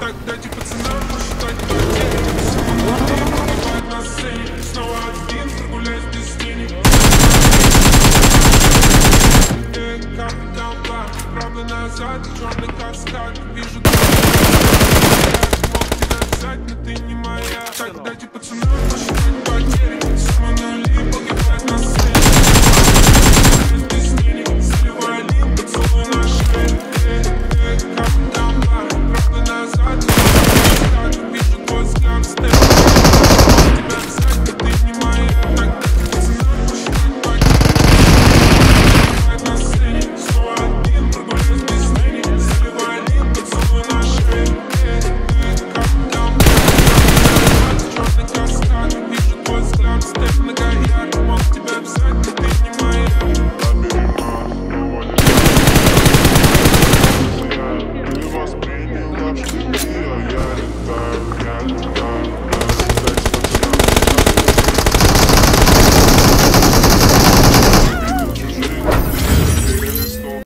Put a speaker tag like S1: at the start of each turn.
S1: Так дайте пацанам посчитать потери. Самолеты погибают на сцене. Снова один, прогуляюсь без тени. Как толпа, правда назад, черный каскад. Вижу мог тебя взять, но ты не моя. Так дайте пацанам посчитать потери. Самолеты погибают на сцене.
S2: Восприняла, что ты, а я летаю.